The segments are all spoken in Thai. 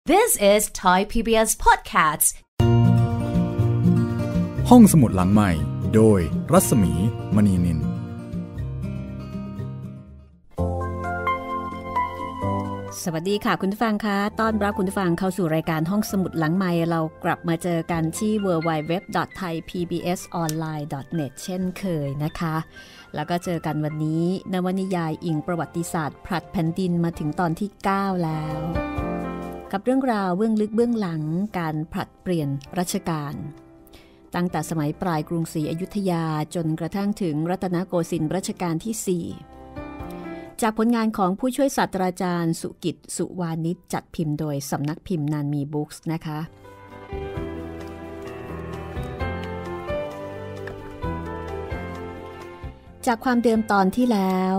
This is Thai PBS Podcast ห้องสมุดหลังใหม่โดยรัศมีมณีนินสวัสดีค่ะคุณผู้ฟังคะต้อนรับคุณผู้ฟังเข้าสู่รายการห้องสมุดหลังใหม่เรากลับมาเจอกันที่ www.thaipbsonline.net เช่นเคยนะคะแล้วก็เจอกันวันนี้นวนิยายอิงประวัติศาสตร์ผลัดแผ่นดินมาถึงตอนที่ 9 แล้วกับเรื่องราวเบื้องลึกเบื้องหลังการผลัดเปลี่ยนรัชกาลตั้งแต่สมัยปลายกรุงศรีอยุธยาจนกระทั่งถึงรัตนโกสินทร์รัชกาลที่ 4จากผลงานของผู้ช่วยศาสตราจารย์สุกิตสุวานิชจัดพิมพ์โดยสำนักพิมพ์นานมีบุ๊กส์นะคะจากความเดิมตอนที่แล้ว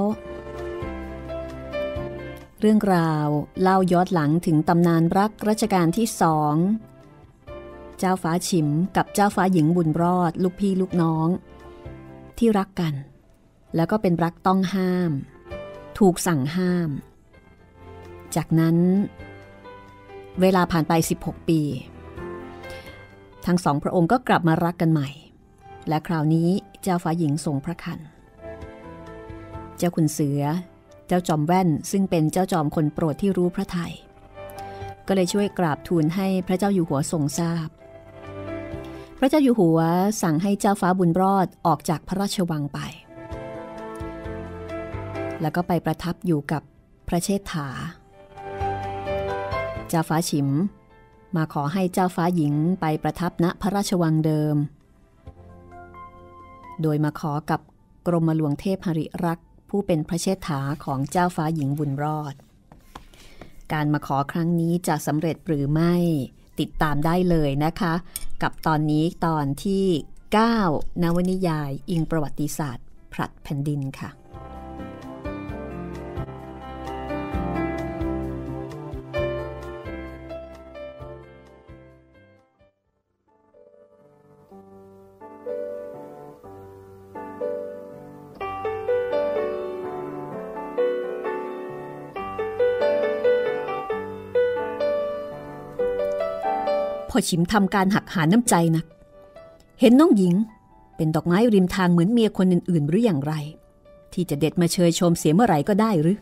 เรื่องราวเล่าย้อนหลังถึงตำนานรักรัชกาลที่ 2เจ้าฟ้าฉิมกับเจ้าฟ้าหญิงบุญรอดลูกพี่ลูกน้องที่รักกันแล้วก็เป็นรักต้องห้ามถูกสั่งห้ามจากนั้นเวลาผ่านไป16 ปีทั้งสองพระองค์ก็กลับมารักกันใหม่และคราวนี้เจ้าฟ้าหญิงทรงพระคันเจ้าขุนเสือเจ้าจอมแว่นซึ่งเป็นเจ้าจอมคนโปรดที่รู้พระทัยก็เลยช่วยกราบทูลให้พระเจ้าอยู่หัวทรงทราบพระเจ้าอยู่หัวสั่งให้เจ้าฟ้าบุญรอดออกจากพระราชวังไปแล้วก็ไปประทับอยู่กับพระเชษฐาเจ้าฟ้าฉิมมาขอให้เจ้าฟ้าหญิงไปประทับณพระราชวังเดิมโดยมาขอกับกรมหลวงเทพหริรักษ์ผู้เป็นพระเชษฐาของเจ้าฟ้าหญิงบุญรอดการมาขอครั้งนี้จะสำเร็จหรือไม่ติดตามได้เลยนะคะกับตอนนี้ตอนที่ 9 นวนิยายอิงประวัติศาสตร์ผลัดแผ่นดินค่ะพ่อฉิมทำการหักหาน้ำใจนักเห็นน้องหญิงเป็นดอกไม้ริมทางเหมือนเมียคนอื่นๆหรืออย่างไรที่จะเด็ดมาเชยชมเสียเมื่อไหร่ก็ได้หรื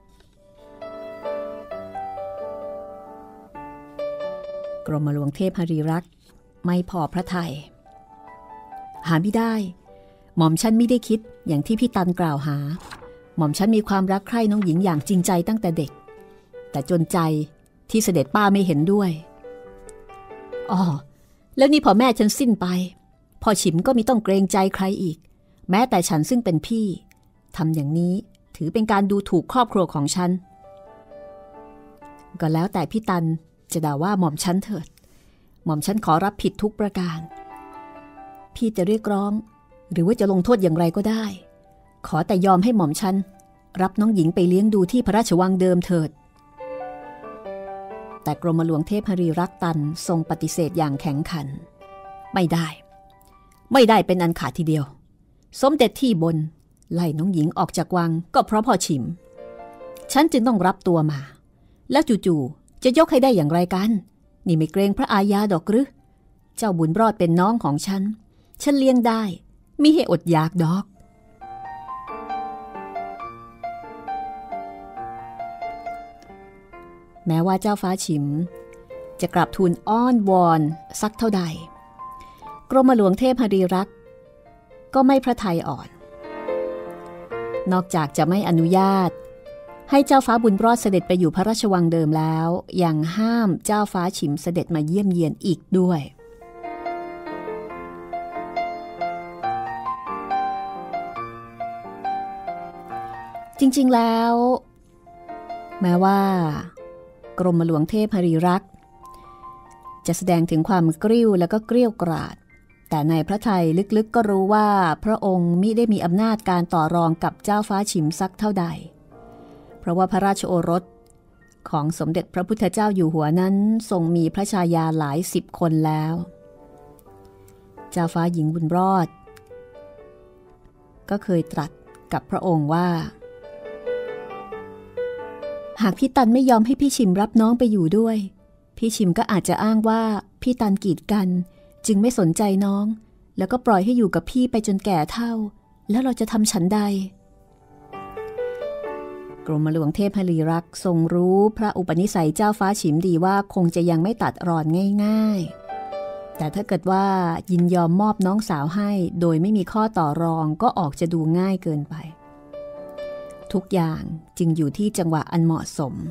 อกรมหลวงเทพหริรักษ์ไม่พอพระทัยหาไม่ได้หม่อมฉันไม่ได้คิดอย่างที่พี่ตันกล่าวหาหม่อมฉันมีความรักใคร่น้องหญิงอย่างจริงใจตั้งแต่เด็กแต่จนใจที่เสด็จป้าไม่เห็นด้วยอ๋อแล้วนี่พอแม่ฉันสิ้นไปพ่อฉิมก็ไม่ต้องเกรงใจใครอีกแม้แต่ฉันซึ่งเป็นพี่ทำอย่างนี้ถือเป็นการดูถูกครอบครัวของฉันก็แล้วแต่พี่ตันจะด่าว่าหม่อมฉันเถิดหม่อมฉันขอรับผิดทุกประการพี่จะเรียกร้องหรือว่าจะลงโทษอย่างไรก็ได้ขอแต่ยอมให้หม่อมฉันรับน้องหญิงไปเลี้ยงดูที่พระราชวังเดิมเถิดแต่กรมหลวงเทพหริรักษ์ตันทรงปฏิเสธอย่างแข็งขันไม่ได้เป็นอันขาดทีเดียวสมเด็จที่บนไล่น้องหญิงออกจากวังก็เพราะพ่อฉิมฉันจึงต้องรับตัวมาแล้วจู่ๆจะยกให้ได้อย่างไรกันนี่ไม่เกรงพระอาญาดอกหรือเจ้าบุญรอดเป็นน้องของฉันเลี้ยงได้มิให้อดอยากดอกแม้ว่าเจ้าฟ้าฉิมจะกลับทูลอ้อนวอนสักเท่าใดกรมหลวงเทพหริรักษ์ก็ไม่พระทัยอ่อนนอกจากจะไม่อนุญาตให้เจ้าฟ้าบุญรอดเสด็จไปอยู่พระราชวังเดิมแล้วยังห้ามเจ้าฟ้าฉิมเสด็จมาเยี่ยมเยียนอีกด้วยจริงๆแล้วแม้ว่ากรมหลวงเทพหริรักษ์จะแสดงถึงความกริ้วและก็เกรี้ยวกราดแต่ในพระทัยลึกๆก็รู้ว่าพระองค์มิได้มีอำนาจการต่อรองกับเจ้าฟ้าฉิมสักเท่าใดเพราะว่าพระราชโอรสของสมเด็จพระพุทธเจ้าอยู่หัวนั้นทรงมีพระชายาหลาย10 คนแล้วเจ้าฟ้าหญิงบุญรอดก็เคยตรัสกับพระองค์ว่า หากพี่ตันไม่ยอมให้พี่ชิมรับน้องไปอยู่ด้วยพี่ชิมก็อาจจะอ้างว่าพี่ตันกีดกันจึงไม่สนใจน้องแล้วก็ปล่อยให้อยู่กับพี่ไปจนแก่เฒ่าแล้วเราจะทำฉันใดกรมหลวงเทพหรีรักษ์ทรงรู้พระอุปนิสัยเจ้าฟ้าฉิมดีว่าคงจะยังไม่ตัดรอนง่ายๆแต่ถ้าเกิดว่ายินยอมมอบน้องสาวให้โดยไม่มีข้อต่อรองก็ออกจะดูง่ายเกินไปทุกอย่างจึงอยู่ที่จังหวะอันเหมาะสม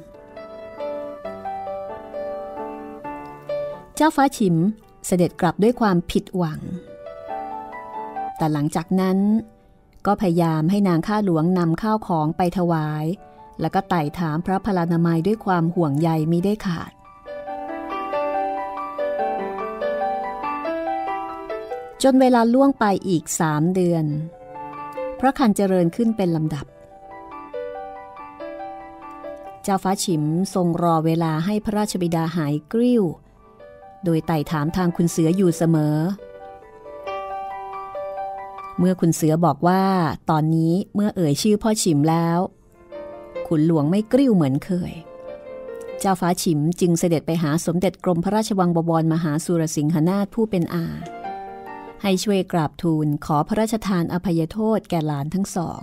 เจ้าฟ้าฉิมเสด็จกลับด้วยความผิดหวังแต่หลังจากนั้นก็พยายามให้นางข้าหลวงนำข้าวของไปถวายแล้วก็ไต่ถามพระพลานามัยด้วยความห่วงใยมิได้ขาดจนเวลาล่วงไปอีก3 เดือนพระคันเจริญขึ้นเป็นลำดับเจ้าฟ้าฉิมทรงรอเวลาให้พระราชบิดาหายกริ้วโดยไต่ถามทางคุณเสืออยู่เสมอเมื่อคุณเสือบอกว่าตอนนี้เมื่อเอ่ยชื่อพ่อฉิมแล้วขุนหลวงไม่กริ้วเหมือนเคยเจ้าฟ้าฉิมจึงเสด็จไปหาสมเด็จกรมพระราชวังบวรมหาสุรสิงหนาถผู้เป็นอาให้ช่วยกราบทูลขอพระราชทานอภัยโทษแก่หลานทั้งสอง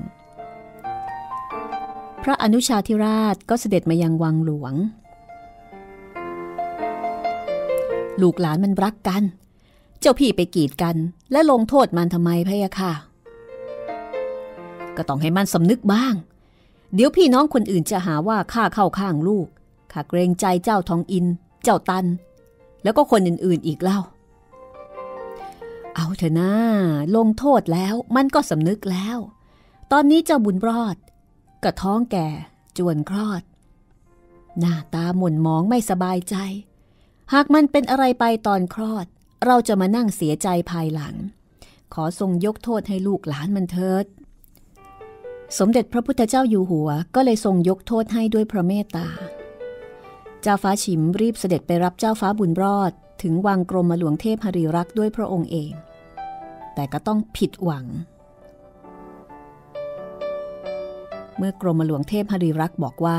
พระอนุชาธิราชก็เสด็จมายังวังหลวงลูกหลานมันรักกันเจ้าพี่ไปกีดกันและลงโทษมันทำไมพะยะค่ะก็ต้องให้มันสำนึกบ้างเดี๋ยวพี่น้องคนอื่นจะหาว่าข้าเข้าข้างลูกข้าเกรงใจเจ้าทองอินเจ้าตันแล้วก็คนอื่นๆอีกเล่าเอาเถอะนะลงโทษแล้วมันก็สำนึกแล้วตอนนี้เจ้าบุญรอดก็ท้องแก่จวนคลอดหน้าตาหม่นหมองไม่สบายใจหากมันเป็นอะไรไปตอนคลอดเราจะมานั่งเสียใจภายหลังขอทรงยกโทษให้ลูกหลานมันเถิดสมเด็จพระพุทธเจ้าอยู่หัวก็เลยทรงยกโทษให้ด้วยพระเมตตาเจ้าฟ้าฉิมรีบเสด็จไปรับเจ้าฟ้าบุญรอดถึงวังกรมหลวงเทพหรีรักษ์ด้วยพระองค์เองแต่ก็ต้องผิดหวังเมื่อกรมหลวงเทพหรีรักษ์บอกว่า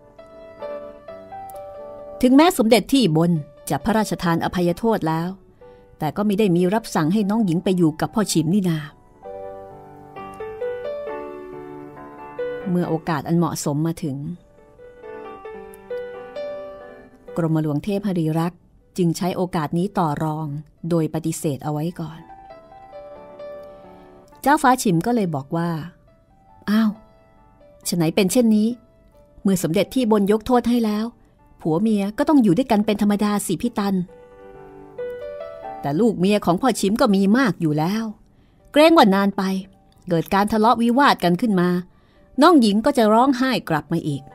ถึงแม้สมเด็จที่บนจะพระราชทานอภัยโทษแล้วแต่ก็ไม่ได้มีรับสั่งให้น้องหญิงไปอยู่กับพ่อฉิมนี่นาเมื่อโอกาสอันเหมาะสมมาถึงกรมหลวงเทพหรีรักษ์จึงใช้โอกาสนี้ต่อรองโดยปฏิเสธเอาไว้ก่อนเจ้าฟ้าฉิมก็เลยบอกว่าอ้าวฉะไหนเป็นเช่นนี้เมื่อสมเด็จที่บนยกโทษให้แล้วผัวเมียก็ต้องอยู่ด้วยกันเป็นธรรมดาสิพี่ตันแต่ลูกเมียของพ่อฉิมก็มีมากอยู่แล้วเกรงว่านานไปเกิดการทะเลาะวิวาทกันขึ้นมาน้องหญิงก็จะร้องไห้กลับมาอีก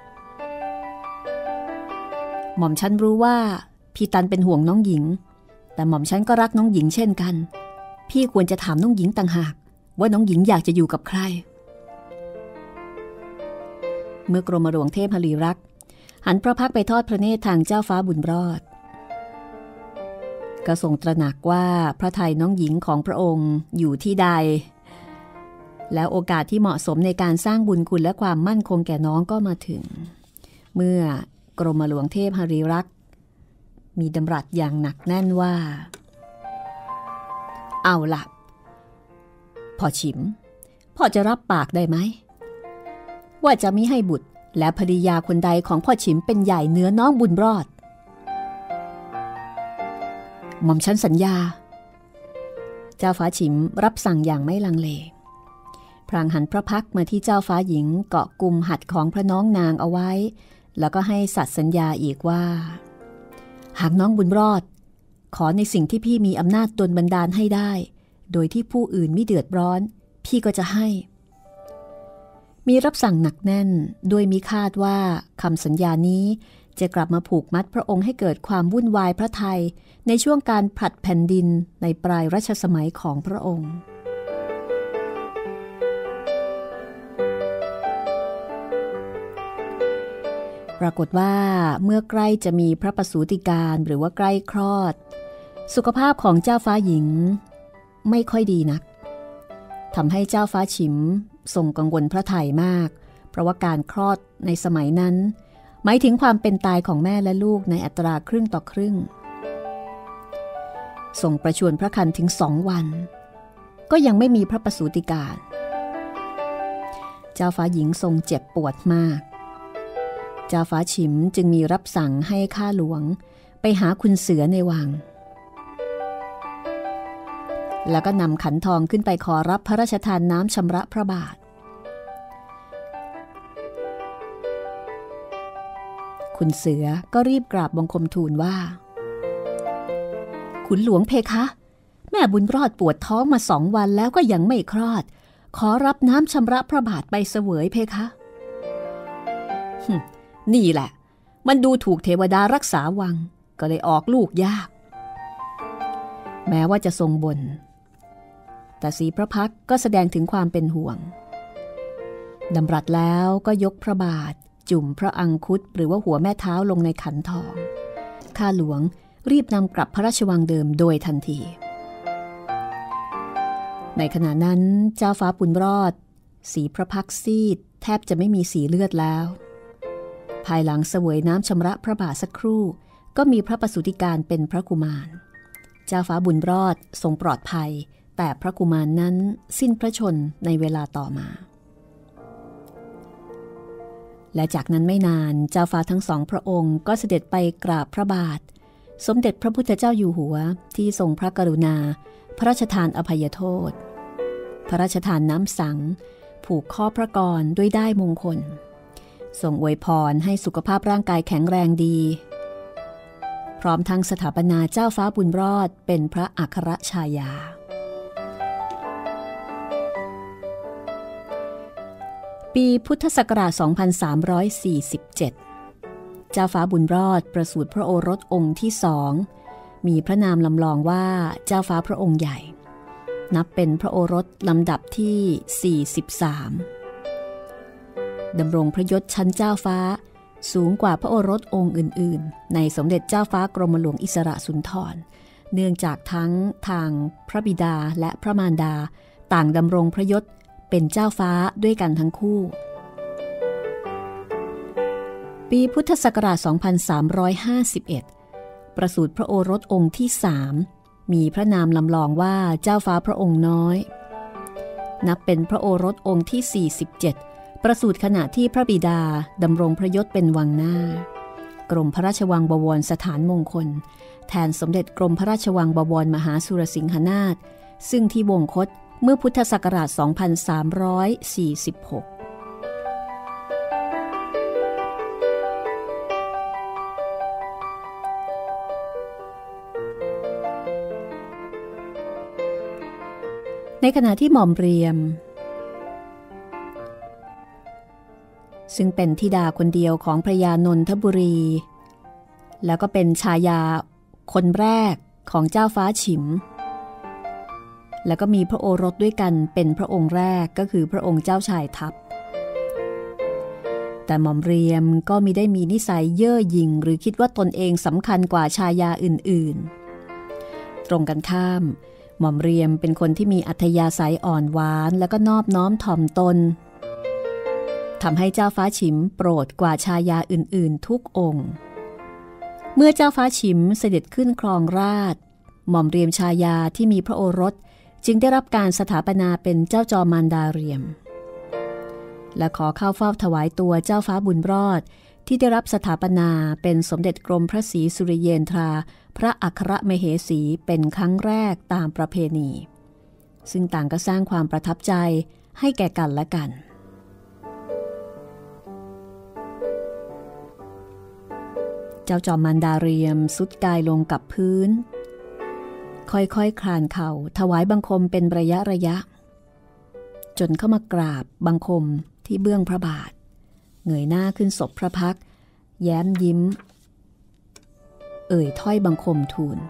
หม่อมฉันรู้ว่าพี่ตันเป็นห่วงน้องหญิงแต่หม่อมฉันก็รักน้องหญิงเช่นกันพี่ควรจะถามน้องหญิงต่างหากว่าน้องหญิงอยากจะอยู่กับใครเมื่อกรมหลวงเทพหรีรักษ์หันพระพักไปทอดพระเนตรทางเจ้าฟ้าบุญรอดก็ทรงตระหนักว่าพระทัยน้องหญิงของพระองค์อยู่ที่ใดแล้วโอกาสที่เหมาะสมในการสร้างบุญคุณและความมั่นคงแก่น้องก็มาถึงเมื่อกรมหลวงเทพหรีรักษ์มีดำรัสอย่างหนักแน่นว่าเอาล่ะพ่อฉิมพ่อจะรับปากได้ไหมว่าจะมิให้บุตรและภริยาคนใดของพ่อฉิมเป็นใหญ่เหนือน้องบุญรอดหม่อมฉันสัญญาเจ้าฟ้าฉิมรับสั่งอย่างไม่ลังเลพลางหันพระพักมาที่เจ้าฟ้าหญิงเกาะกุมหัดของพระน้องนางเอาไว้แล้วก็ให้สัตย์สัญญาอีกว่าหากน้องบุญรอดขอในสิ่งที่พี่มีอำนาจดลบันดาลให้ได้โดยที่ผู้อื่นไม่เดือดร้อนพี่ก็จะให้มีรับสั่งหนักแน่นโดยมีคาดว่าคำสัญญานี้จะกลับมาผูกมัดพระองค์ให้เกิดความวุ่นวายพระทัยในช่วงการผลัดแผ่นดินในปลายรัชสมัยของพระองค์ปรากฏว่าเมื่อใกล้จะมีพระประสูติการหรือว่าใกล้คลอดสุขภาพของเจ้าฟ้าหญิงไม่ค่อยดีนักทำให้เจ้าฟ้าฉิมทรงกังวลพระทัยมากเพราะว่าการคลอดในสมัยนั้นหมายถึงความเป็นตายของแม่และลูกในอัตราครึ่งต่อครึ่งทรงประชวรพระคันถึง2 วันก็ยังไม่มีพระประสูติการเจ้าฟ้าหญิงทรงเจ็บปวดมากเจ้าฟ้าฉิมจึงมีรับสั่งให้ข้าหลวงไปหาคุณเสือในวังแล้วก็นำขันทองขึ้นไปขอรับพระราชทานน้ำชำระพระบาทคุณเสือก็รีบกราบบังคมทูลว่าขุนหลวงเพคะแม่บุญรอดปวดท้องมา2 วันแล้วก็ยังไม่คลอดขอรับน้ำชำระพระบาทไปเสวยเพคะนี่แหละมันดูถูกเทวดารักษาวังก็เลยออกลูกยากแม้ว่าจะทรงบ่นแต่ศรีพระพักตร์ก็แสดงถึงความเป็นห่วงดำรัสแล้วก็ยกพระบาทจุ่มพระอังคุดหรือว่าหัวแม่เท้าลงในขันทองข้าหลวงรีบนำกลับพระราชวังเดิมโดยทันทีในขณะนั้นเจ้าฟ้าบุญรอดศรีพระพักตร์ซีดแทบจะไม่มีสีเลือดแล้วภายหลังเสวยน้ำชำระพระบาทสักครู่ก็มีพระประสูติการเป็นพระกุมารเจ้าฟ้าบุญรอดทรงปลอดภัยแต่พระกุมารนั้นสิ้นพระชนในเวลาต่อมาและจากนั้นไม่นานเจ้าฟ้าทั้ง2 พระองค์ก็เสด็จไปกราบพระบาทสมเด็จพระพุทธเจ้าอยู่หัวที่ทรงพระกรุณาพระราชทานอภัยโทษพระราชทานน้ำสังผูกข้อพระกรด้วยด้ายมงคลทรงอวยพรให้สุขภาพร่างกายแข็งแรงดีพร้อมทั้งสถาปนาเจ้าฟ้าบุญรอดเป็นพระอัครชายาปีพุทธศักราช 2347 เจ้าฟ้าบุญรอดประสูติพระโอรสองค์ที่2มีพระนามลำลองว่าเจ้าฟ้าพระองค์ใหญ่นับเป็นพระโอรสลำดับที่43ดำรงพระยศชั้นเจ้าฟ้าสูงกว่าพระโอรสองค์อื่นๆในสมเด็จเจ้าฟ้ากรมหลวงอิสระสุนทรเนื่องจากทั้งทางพระบิดาและพระมารดาต่างดำรงพระยศเป็นเจ้าฟ้าด้วยกันทั้งคู่ปีพุทธศักราช 2351 ประสูติพระโอรสองค์ที่3มีพระนามลำลองว่าเจ้าฟ้าพระองค์น้อยนับเป็นพระโอรสองค์ที่47ประสูติขณะที่พระบิดาดำรงพระยศเป็นวังหน้ากรมพระราชวังบวรสถานมงคลแทนสมเด็จกรมพระราชวังบวรมหาสุรสิงหนาถซึ่งที่วงคตเมื่อพุทธศักราช 2346 ในขณะที่หม่อมเรียมซึ่งเป็นธิดาคนเดียวของพระยานนทบุรีแล้วก็เป็นชายาคนแรกของเจ้าฟ้าฉิมแล้วก็มีพระโอรสด้วยกันเป็นพระองค์แรกก็คือพระองค์เจ้าชายทัพแต่หม่อมเรียมก็มิได้มีนิสัยเย่อหยิ่งหรือคิดว่าตนเองสำคัญกว่าชายาอื่นๆตรงกันข้ามหม่อมเรียมเป็นคนที่มีอัธยาศัยอ่อนหวานแล้วก็นอบน้อมถ่อมตนทำให้เจ้าฟ้าฉิมโปรดกว่าชายาอื่นๆทุกองค์เมื่อเจ้าฟ้าฉิมเสด็จขึ้นครองราชย์หม่อมเรียมชายาที่มีพระโอรสจึงได้รับการสถาปนาเป็นเจ้าจอมมารดาเรียมและขอเข้าเฝ้าถวายตัวเจ้าฟ้าบุญรอดที่ได้รับสถาปนาเป็นสมเด็จกรมพระศรีสุริเยนทราพระอัครมเหสีเป็นครั้งแรกตามประเพณีซึ่งต่างก็สร้างความประทับใจให้แก่กันและกันเจ้าจอมมารดาเรียมสุดกายลงกับพื้นค่อยๆคลานเข่าถวายบังคมเป็นระยะจนเข้ามากราบบังคมที่เบื้องพระบาทเงยหน้าขึ้นศพพระพักตร์แย้มยิ้มเอ่ยถ้อยบังคมทูล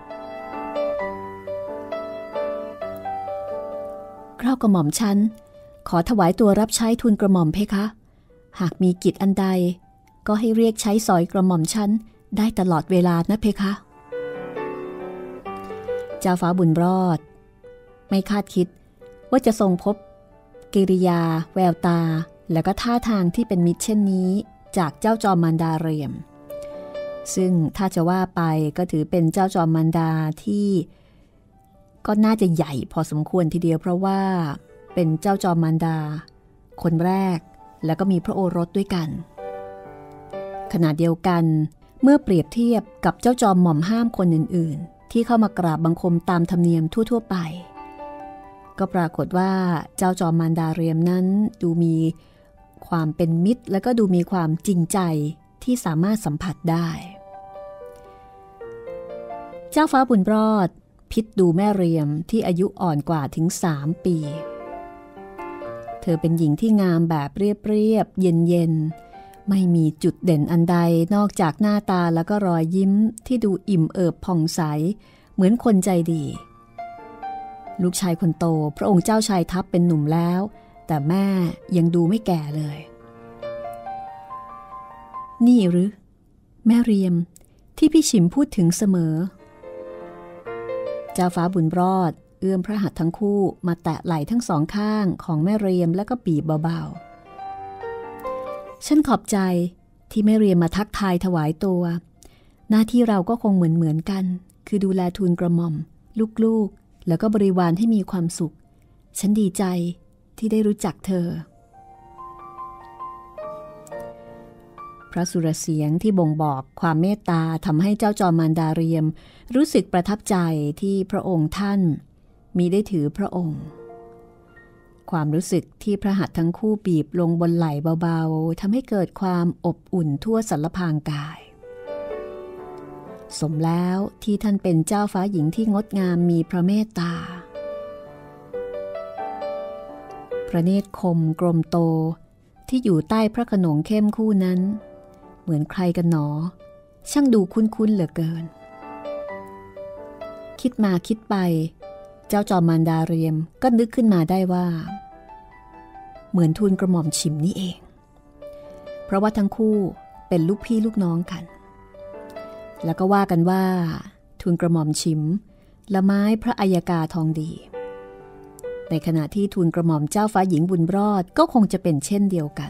เกล้ากระหม่อมชั้นขอถวายตัวรับใช้ทูลกระหม่อมเพคะหากมีกิจอันใดก็ให้เรียกใช้สอยกระหม่อมชั้นได้ตลอดเวลานะเพคะเจ้าฟ้าบุญรอดไม่คาดคิดว่าจะทรงพบกิริยาแววตาและก็ท่าทางที่เป็นมิตรเช่นนี้จากเจ้าจอมมารดาเรียมซึ่งถ้าจะว่าไปก็ถือเป็นเจ้าจอมมารดาที่ก็น่าจะใหญ่พอสมควรทีเดียวเพราะว่าเป็นเจ้าจอมมารดาคนแรกแล้วก็มีพระโอรสด้วยกันขณะเดียวกันเมื่อเปรียบเทียบกับเจ้าจอมหม่อมห้ามคนอื่นๆที่เข้ามากราบบังคมตามธรรมเนียมทั่วๆไปก็ปรากฏว่าเจ้าจอมมารดาเรียมนั้นดูมีความเป็นมิตรและก็ดูมีความจริงใจที่สามารถสัมผัสได้เจ้าฟ้าบุญรอดพิจดูแม่เรียมที่อายุอ่อนกว่าถึง3 ปีเธอเป็นหญิงที่งามแบบเรียบๆเย็นๆไม่มีจุดเด่นอันใดนอกจากหน้าตาแล้วก็รอยยิ้มที่ดูอิ่มเอิบผ่องใสเหมือนคนใจดีลูกชายคนโตพระองค์เจ้าชายทัพเป็นหนุ่มแล้วแต่แม่ยังดูไม่แก่เลยนี่หรือแม่เรียมที่พี่ฉิมพูดถึงเสมอเจ้าฟ้าบุญรอดเอื้อมพระหัตถ์ทั้งคู่มาแตะไหล่ทั้งสองข้างของแม่เรียมแล้วก็บีบเบาๆฉันขอบใจที่แม่เรียมมาทักทายถวายตัวหน้าที่เราก็คงเหมือนกันคือดูแลทูลกระหม่อมลูกๆแล้วก็บริวารให้มีความสุขฉันดีใจที่ได้รู้จักเธอพระสุรเสียงที่บ่งบอกความเมตตาทำให้เจ้าจอมมารดาเรียมรู้สึกประทับใจที่พระองค์ท่านมีได้ถือพระองค์ความรู้สึกที่พระหัตถ์ทั้งคู่บีบลงบนไหล่เบาๆทำให้เกิดความอบอุ่นทั่วสรรพางกายสมแล้วที่ท่านเป็นเจ้าฟ้าหญิงที่งดงามมีพระเมตตาพระเนตรคมกลมโตที่อยู่ใต้พระโขนงเข้มคู่นั้นเหมือนใครกันหนอช่างดูคุ้นๆเหลือเกินคิดมาคิดไปเจ้าจอมมารดาเรียมก็นึกขึ้นมาได้ว่าเหมือนทูลกระหม่อมฉิมนี่เองเพราะว่าทั้งคู่เป็นลูกพี่ลูกน้องกันแล้วก็ว่ากันว่าทูลกระหม่อมฉิมละไม้พระอัยกาทองดีในขณะที่ทูลกระหม่อมเจ้าฟ้าหญิงบุญรอดก็คงจะเป็นเช่นเดียวกัน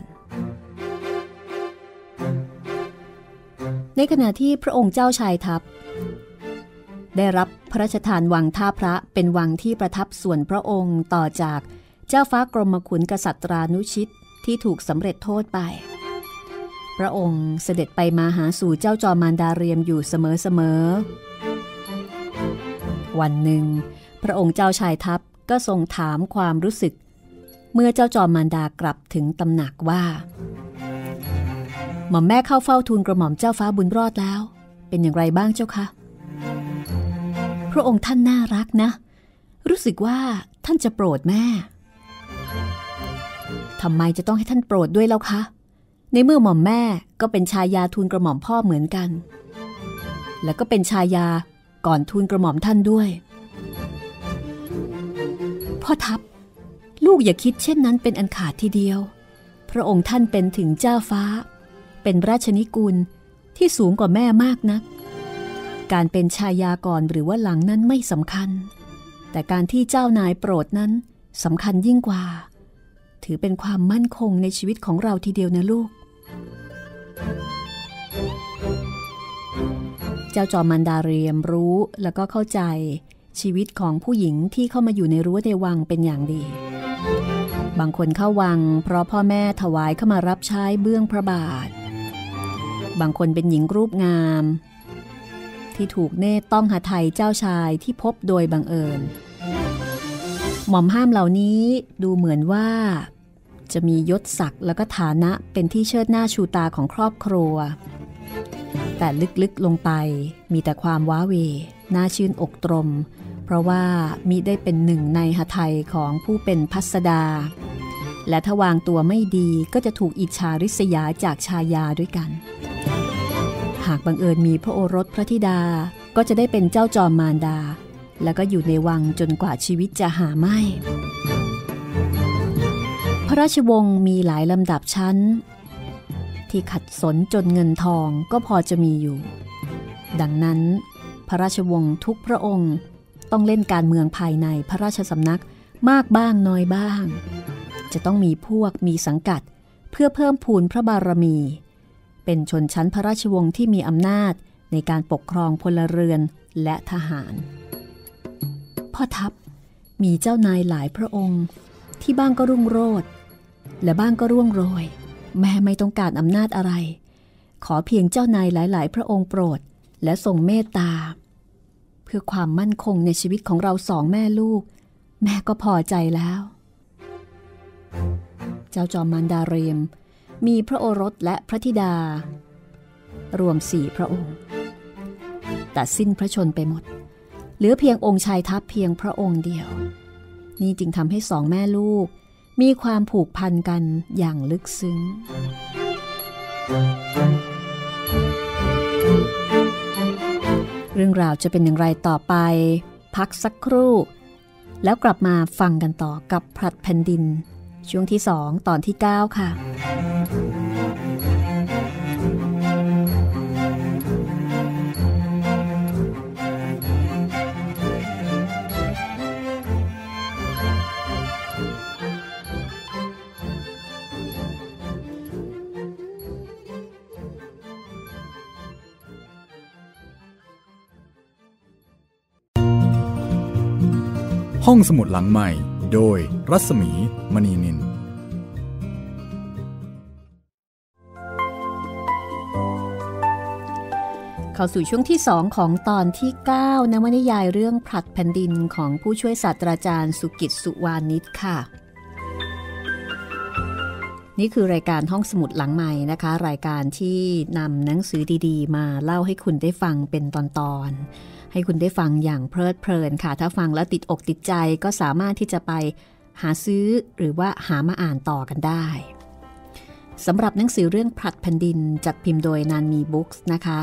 ในขณะที่พระองค์เจ้าชายทัพได้รับพระราชทานวังท่าพระเป็นวังที่ประทับส่วนพระองค์ต่อจากเจ้าฟ้ากรมขุนกษัตรานุชิตที่ถูกสำเร็จโทษไปพระองค์เสด็จไปมาหาสู่เจ้าจอมมารดาเรียมอยู่เสมอวันหนึ่งพระองค์เจ้าชายทัพก็ทรงถามความรู้สึกเมื่อเจ้าจอมมารดากลับถึงตำหนักว่าหม่อมแม่เข้าเฝ้าทูลกระหม่อมเจ้าฟ้าบุญรอดแล้วเป็นอย่างไรบ้างเจ้าคะพระองค์ท่านน่ารักนะรู้สึกว่าท่านจะโปรดแม่ทำไมจะต้องให้ท่านโปรดด้วยแล้วคะในเมื่อหม่อมแม่ก็เป็นชายาทูลกระหม่อมพ่อเหมือนกันแล้วก็เป็นชายาก่อนทูลกระหม่อมท่านด้วยพ่อทัพลูกอย่าคิดเช่นนั้นเป็นอันขาดทีเดียวพระองค์ท่านเป็นถึงเจ้าฟ้าเป็นราชนิกูลที่สูงกว่าแม่มากนักการเป็นชายาก่อนหรือว่าหลังนั้นไม่สำคัญแต่การที่เจ้านายโปรดนั้นสำคัญยิ่งกว่าถือเป็นความมั่นคงในชีวิตของเราทีเดียวนะลูกเจ้าจอมมารดาเรียมรู้แล้วก็เข้าใจชีวิตของผู้หญิงที่เข้ามาอยู่ในรั้วในวังเป็นอย่างดีบางคนเข้าวังเพราะพ่อแม่ถวายเข้ามารับใช้เบื้องพระบาทบางคนเป็นหญิงรูปงามที่ถูกเนตรต้องหทัยเจ้าชายที่พบโดยบังเอิญหม่อมห้ามเหล่านี้ดูเหมือนว่าจะมียศศักดิ์แล้วก็ฐานะเป็นที่เชิดหน้าชูตาของครอบครัวแต่ลึกๆลงไปมีแต่ความว้าเหวน่าชื่นอกตรมเพราะว่ามิได้เป็นหนึ่งในหทัยของผู้เป็นพัสดาและถ้าวางตัวไม่ดีก็จะถูกอิจฉาริษยาจากชายาด้วยกันหากบังเอิญมีพระโอรสพระธิดาก็จะได้เป็นเจ้าจอมมารดาแล้วก็อยู่ในวังจนกว่าชีวิตจะหาไม่พระราชวงศ์มีหลายลำดับชั้นที่ขัดสนจนเงินทองก็พอจะมีอยู่ดังนั้นพระราชวงศ์ทุกพระองค์ต้องเล่นการเมืองภายในพระราชสำนักมากบ้างน้อยบ้างจะต้องมีพวกมีสังกัดเพื่อเพิ่มพูนพระบารมีเป็นชนชั้นพระราชวงศ์ที่มีอำนาจในการปกครองพลเรือนและทหารพ่อทัพมีเจ้านายหลายพระองค์ที่บ้างก็รุ่งโรจน์และบ้างก็ร่วงโรยแม่ไม่ต้องการอำนาจอะไรขอเพียงเจ้านายหลายๆพระองค์โปรดและทรงเมตตาเพื่อความมั่นคงในชีวิตของเราสองแม่ลูกแม่ก็พอใจแล้วเจ้าจอมมารดาเรมมีพระโอรสและพระธิดารวม4พระองค์แต่สิ้นพระชนไปหมดเหลือเพียงองค์ชายทัพเพียงพระองค์เดียวนี่จึงทำให้สองแม่ลูกมีความผูกพันกันอย่างลึกซึ้งเรื่องราวจะเป็นอย่างไรต่อไปพักสักครู่แล้วกลับมาฟังกันต่อกับผลัดแผ่นดินช่วงที่2ตอนที่9ค่ะห้องสมุดหลังใหม่โดยรัศมีมณีนินเข้าสู่ช่วงที่2ของตอนที่9นวนิยายเรื่องผลัดแผ่นดินของผู้ช่วยศาสตราจารย์สุกิจสุวานิชค่ะนี่คือรายการห้องสมุดหลังใหม่นะคะรายการที่นำหนังสือดีๆมาเล่าให้คุณได้ฟังเป็นตอนๆให้คุณได้ฟังอย่างเพลิดเพลินค่ะถ้าฟังแล้วติดอกติดใจก็สามารถที่จะไปหาซื้อหรือว่าหามาอ่านต่อกันได้สำหรับหนังสือเรื่องผลัดแผ่นดินจัดพิมพ์โดยนานมีบุ๊กส์นะคะ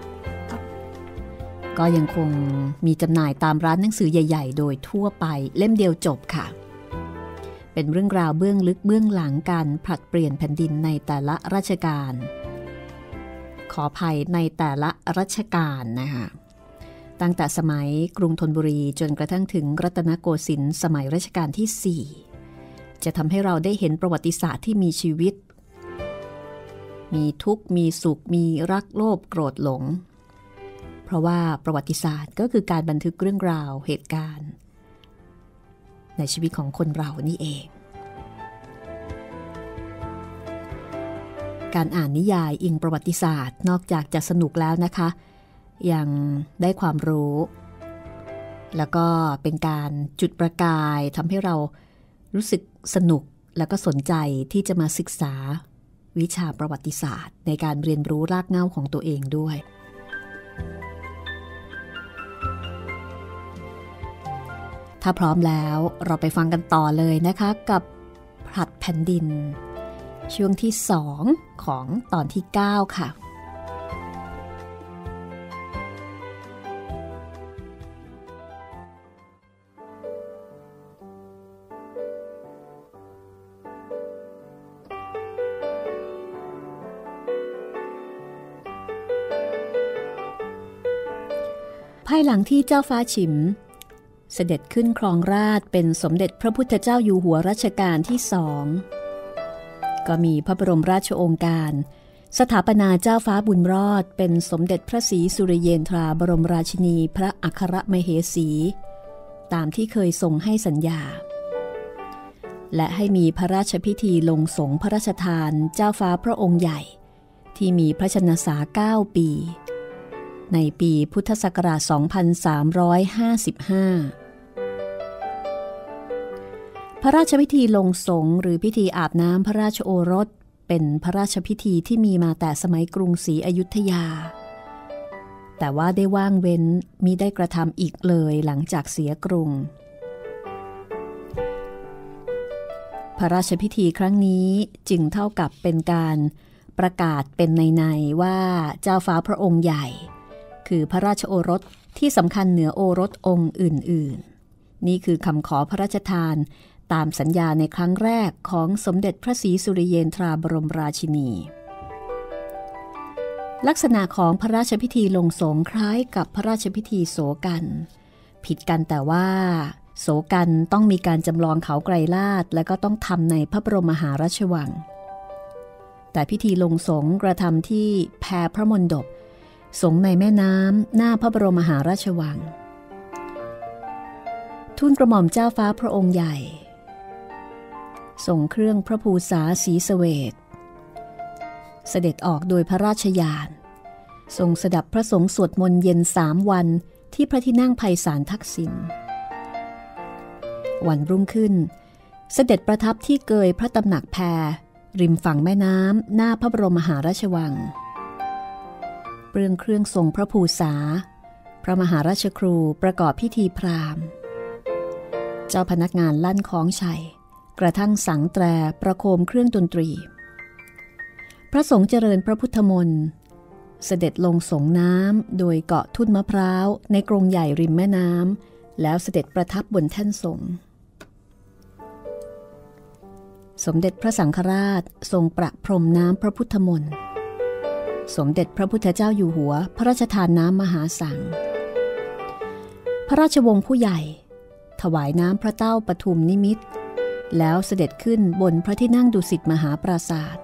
ก็ยังคงมีจำหน่ายตามร้านหนังสือใหญ่ๆโดยทั่วไปเล่มเดียวจบค่ะเป็นเรื่องราวเบื้องลึกเบื้องหลังการผลัดเปลี่ยนแผ่นดินในแต่ละรัชกาลขออภัยในแต่ละรัชกาลนะคะตั้งแต่สมัยกรุงธนบุรีจนกระทั่งถึงรัตนโกสินทร์สมัยรัชกาลที่4จะทำให้เราได้เห็นประวัติศาสตร์ที่มีชีวิตมีทุกข์มีสุขมีรักโลภโกรธหลงเพราะว่าประวัติศาสตร์ก็คือการบันทึกเรื่องราวเหตุการณ์ในชีวิตของคนเรานี่เองการอ่านนิยายอิงประวัติศาสตร์นอกจากจะสนุกแล้วนะคะยังได้ความรู้แล้วก็เป็นการจุดประกายทำให้เรารู้สึกสนุกแล้วก็สนใจที่จะมาศึกษาวิชาประวัติศาสตร์ในการเรียนรู้รากเหง้าของตัวเองด้วยถ้าพร้อมแล้วเราไปฟังกันต่อเลยนะคะกับผลัดแผ่นดินช่วงที่2ของตอนที่9ค่ะภายหลังที่เจ้าฟ้าฉิมเสด็จขึ้นครองราชย์เป็นสมเด็จพระพุทธเจ้าอยู่หัวรัชกาลที่2ก็มีพระบรมราชโองการสถาปนาเจ้าฟ้าบุญรอดเป็นสมเด็จพระศรีสุริเยนทราบรมราชินีพระอัครมเหสีตามที่เคยทรงให้สัญญาและให้มีพระราชพิธีลงสงพระราชทานเจ้าฟ้าพระองค์ใหญ่ที่มีพระชนสา9 ปีในปีพุทธศักราช 2355 พระราชพิธีลงสงหรือพิธีอาบน้ำพระราชโอรสเป็นพระราชพิธีที่มีมาแต่สมัยกรุงศรีอยุธยาแต่ว่าได้ว่างเว้นมิได้กระทำอีกเลยหลังจากเสียกรุงพระราชพิธีครั้งนี้จึงเท่ากับเป็นการประกาศเป็นในๆว่าเจ้าฟ้าพระองค์ใหญ่คือพระราชโอรสที่สำคัญเหนือโอรสองค์อื่นๆนี่คือคำขอพระราชทานตามสัญญาในครั้งแรกของสมเด็จพระศรีสุริเยนทราบรมราชินีลักษณะของพระราชพิธีลงสงคล้ายกับพระราชพิธีโสกันผิดกันแต่ว่าโสกันต้องมีการจำลองเขาไกรลาศและก็ต้องทำในพระบรมมหาราชวังแต่พิธีลงสงกระทำที่แพพระมณฑปสงในแม่น้ำหน้าพระบรมมหาราชวังทูลกระหม่อมเจ้าฟ้าพระองค์ใหญ่ส่งเครื่องพระภูษาสีเสวตเสด็จออกโดยพระราชญาณทรงสดับพระสงฆ์สวดมนต์เย็น3 วันที่พระที่นั่งไพศาลทักษิณวันรุ่งขึ้นเสด็จประทับที่เกยพระตำหนักแพริมฝั่งแม่น้ำหน้าพระบรมมหาราชวังเปลืองเครื่องทรงพระภูษาพระมหาราชครูประกอบพิธีพราหมณ์เจ้าพนักงานลั่นคล้องชัยกระทั่งสังแตรประโคมเครื่องดนตรีพระสงฆ์เจริญพระพุทธมนต์เสด็จลงสงน้ำโดยเกาะทุ่นมะพร้าวในกรงใหญ่ริมแม่น้ำแล้วเสด็จประทับบนแท่นสงฆ์สมเด็จพระสังฆราชทรงประพรมน้ำพระพุทธมนต์สมเด็จพระพุทธเจ้าอยู่หัวพระราชทานน้ำมหาสังพระราชวงศ์ผู้ใหญ่ถวายน้ำพระเต้าปทุมนิมิตรแล้วเสด็จขึ้นบนพระที่นั่งดุสิตมหาปราสาท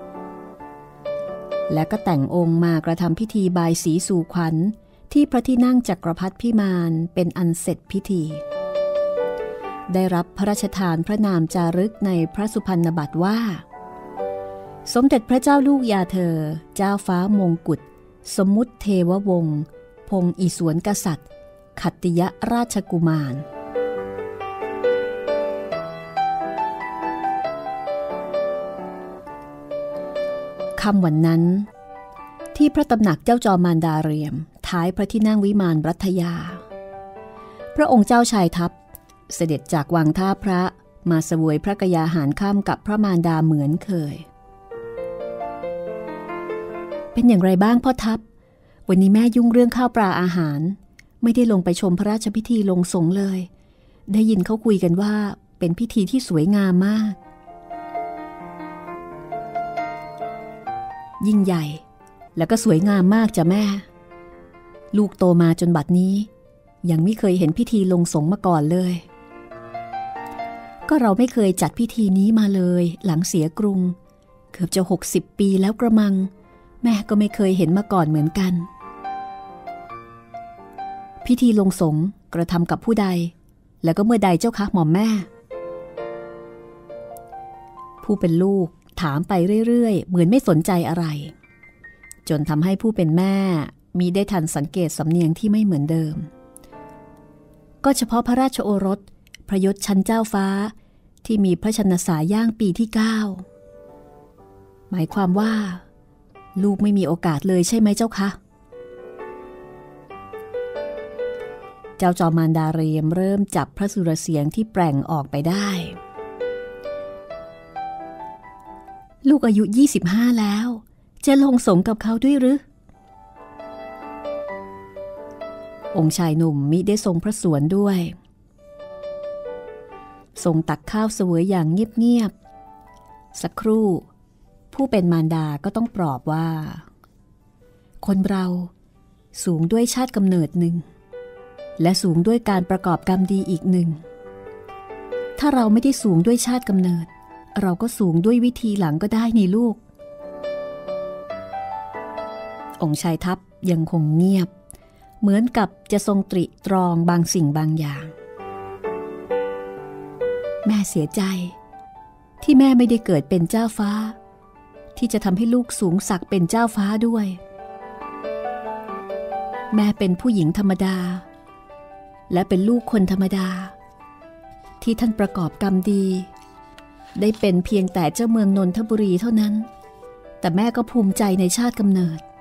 และก็แต่งองค์มากระทำพิธีบายสีสู่ขวัญที่พระที่นั่งจักรพรรดิพิมานเป็นอันเสร็จพิธีได้รับพระราชทานพระนามจารึกในพระสุพรรณบัตรว่าสมเด็จพระเจ้าลูกยาเธอเจ้าฟ้ามงกุฎสมมุติเทววงศ์พงศ์อิศวรกษัตริย์ขัตติยราชกุมารค่ำวันนั้นที่พระตำหนักเจ้าจอมมารดาเรียมท้ายพระที่นั่งวิมานรัตยาพระองค์เจ้าชายทัพเสด็จจากวังท่าพระมาเสวยพระกยาหารค่ำกับพระมารดาเหมือนเคยเป็นอย่างไรบ้างพ่อทัพวันนี้แม่ยุ่งเรื่องข้าวปลาอาหารไม่ได้ลงไปชมพระราชพิธีลงสงเลยได้ยินเขาคุยกันว่าเป็นพิธีที่สวยงามมากยิ่งใหญ่แล้วก็สวยงามมากจ้ะแม่ลูกโตมาจนบัดนี้ยังไม่เคยเห็นพิธีลงสงมาก่อนเลยก็เราไม่เคยจัดพิธีนี้มาเลยหลังเสียกรุงเกือบจะ60 ปีแล้วกระมังแม่ก็ไม่เคยเห็นมาก่อนเหมือนกันพิธีลงสงกระทำกับผู้ใดแล้วก็เมื่อใดเจ้าคะหม่อมแม่ผู้เป็นลูกถามไปเรื่อยๆเหมือนไม่สนใจอะไรจนทำให้ผู้เป็นแม่มีได้ทันสังเกตสำเนียงที่ไม่เหมือนเดิมก็เฉพาะพระราชโอรสพระยศชั้นเจ้าฟ้าที่มีพระชนสาย่างปีที่9หมายความว่าลูกไม่มีโอกาสเลยใช่ไหมเจ้าคะเจ้าจอมมารดาเรียมเริ่มจับพระสุรเสียงที่แปร่งออกไปได้ลูกอายุ25แล้วจะลงสงกับเขาด้วยหรือองค์ชายหนุ่มมิได้ทรงพระสวนด้วยทรงตักข้าวเสวยอย่างเงียบๆสักครู่ผู้เป็นมารดาก็ต้องปลอบว่าคนเราสูงด้วยชาติกำเนิดหนึ่งและสูงด้วยการประกอบกรรมดีอีกหนึ่งถ้าเราไม่ได้สูงด้วยชาติกำเนิดเราก็สูงด้วยวิธีหลังก็ได้นี่ลูกองค์ชายทัพยังคงเงียบเหมือนกับจะทรงตริตรองบางสิ่งบางอย่างแม่เสียใจที่แม่ไม่ได้เกิดเป็นเจ้าฟ้าที่จะทำให้ลูกสูงศักดิ์เป็นเจ้าฟ้าด้วยแม่เป็นผู้หญิงธรรมดาและเป็นลูกคนธรรมดาที่ท่านประกอบกรรมดีได้เป็นเพียงแต่เจ้าเมืองนนทบุรีเท่านั้นแต่แม่ก็ภูมิใจในชาติกำเนิด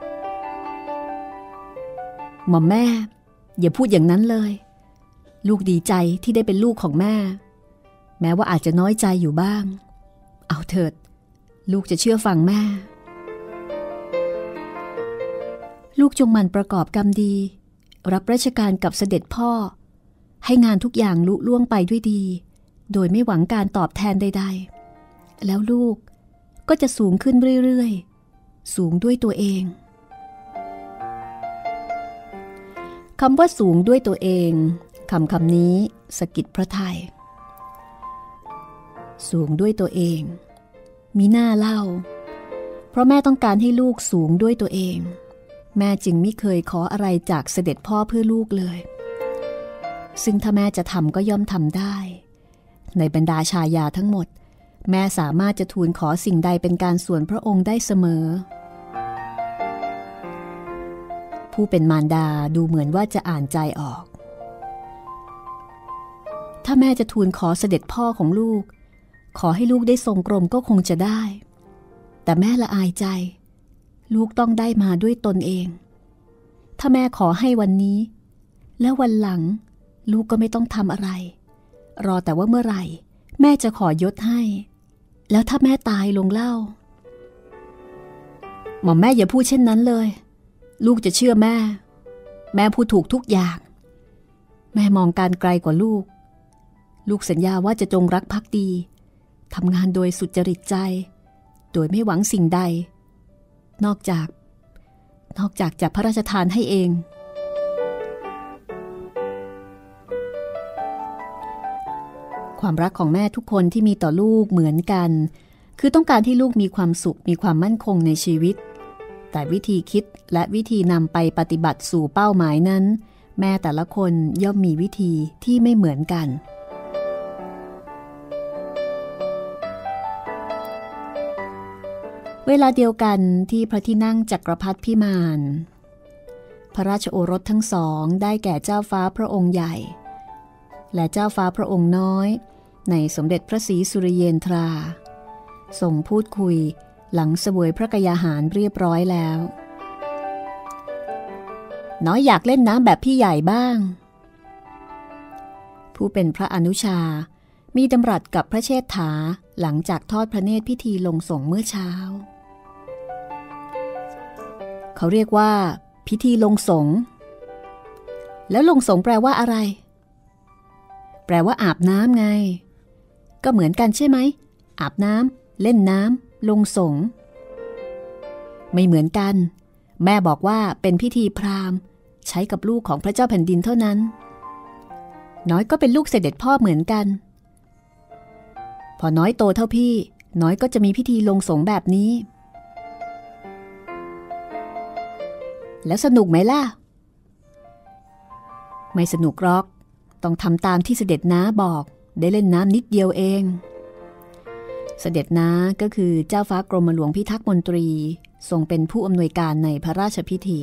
หม่อมแม่อย่าพูดอย่างนั้นเลยลูกดีใจที่ได้เป็นลูกของแม่แม้ว่าอาจจะน้อยใจอยู่บ้างเอาเถิดลูกจะเชื่อฟังแม่ลูกจงหมั่นประกอบกรรมดีรับราชการกับเสด็จพ่อให้งานทุกอย่างลุล่วงไปด้วยดีโดยไม่หวังการตอบแทนใดๆแล้วลูกก็จะสูงขึ้นเรื่อยๆสูงด้วยตัวเองคำว่าสูงด้วยตัวเองคำนี้สะกิดพระทัยสูงด้วยตัวเองมีหน้าเล่าเพราะแม่ต้องการให้ลูกสูงด้วยตัวเองแม่จึงไม่เคยขออะไรจากเสด็จพ่อเพื่อลูกเลยซึ่งถ้าแม่จะทำก็ย่อมทำได้ในบรรดาชายาทั้งหมดแม่สามารถจะทูลขอสิ่งใดเป็นการส่วนพระองค์ได้เสมอผู้เป็นมารดาดูเหมือนว่าจะอ่านใจออกถ้าแม่จะทูลขอเสด็จพ่อของลูกขอให้ลูกได้ทรงกรมก็คงจะได้แต่แม่ละอายใจลูกต้องได้มาด้วยตนเองถ้าแม่ขอให้วันนี้แล้ววันหลังลูกก็ไม่ต้องทำอะไรรอแต่ว่าเมื่อไหร่แม่จะขอยศให้แล้วถ้าแม่ตายลงเล่าหม่อมแม่อย่าพูดเช่นนั้นเลยลูกจะเชื่อแม่พูดถูกทุกอย่างแม่มองการไกลกว่าลูกสัญญาว่าจะจงรักภักดีทำงานโดยสุจริตใจโดยไม่หวังสิ่งใดนอกจากจะพระราชทานให้เองความรักของแม่ทุกคนที่มีต่อลูกเหมือนกันคือต้องการให้ลูกมีความสุขมีความมั่นคงในชีวิตแต่วิธีคิดและวิธีนำไปปฏิบัติสู่เป้าหมายนั้นแม่แต่ละคนย่อมมีวิธีที่ไม่เหมือนกันเวลาเดียวกันที่พระที่นั่งจักรพรรดิพิมานพระราชโอรสทั้งสองได้แก่เจ้าฟ้าพระองค์ใหญ่และเจ้าฟ้าพระองค์น้อยในสมเด็จพระศรีสุริเยนทราทรงพูดคุยหลังเสวยพระกยาหารเรียบร้อยแล้วน้อยอยากเล่นน้ำแบบพี่ใหญ่บ้างผู้เป็นพระอนุชามีดำรัสกับพระเชษฐาหลังจากทอดพระเนตรพิธีลงสงฆ์เมื่อเช้าเขาเรียกว่าพิธีลงสงฆ์แล้วลงสงฆ์แปลว่าอะไรแปลว่าอาบน้ำไงก็เหมือนกันใช่ไหมอาบน้ำเล่นน้ำลงสงฆ์ไม่เหมือนกันแม่บอกว่าเป็นพิธีพราหมณ์ใช้กับลูกของพระเจ้าแผ่นดินเท่านั้นน้อยก็เป็นลูกเสด็จพ่อเหมือนกันพอน้อยโตเท่าพี่น้อยก็จะมีพิธีลงสงฆ์แบบนี้แล้วสนุกไหมล่ะไม่สนุกหรอกต้องทำตามที่เสด็จน้าบอกได้เล่นน้ำนิดเดียวเองเสด็จน้าก็คือเจ้าฟ้ากรมหลวงพิทักษ์มนตรีทรงเป็นผู้อำนวยการในพระราชพิธี